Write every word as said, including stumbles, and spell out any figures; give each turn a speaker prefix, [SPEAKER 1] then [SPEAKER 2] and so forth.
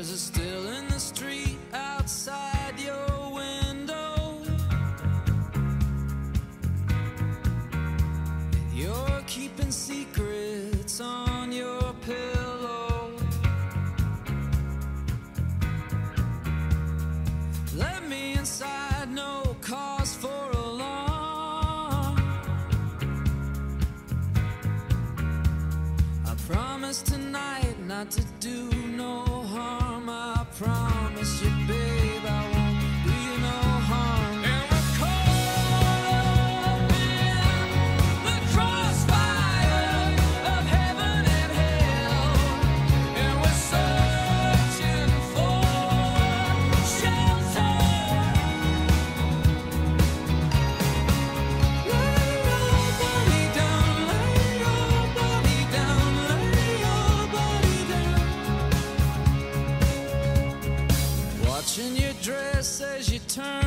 [SPEAKER 1] There's a still in the street outside your window. You're keeping secrets on your pillow. Let me inside, no cause for alarm. I promise tonight not to do no harm. I promise you, babe, I won't do you no harm. And we're caught in the crossfire of heaven and hell, and we're searching for shelter. Lay your body down, lay your body down, lay your body down. Watching your dress as you turn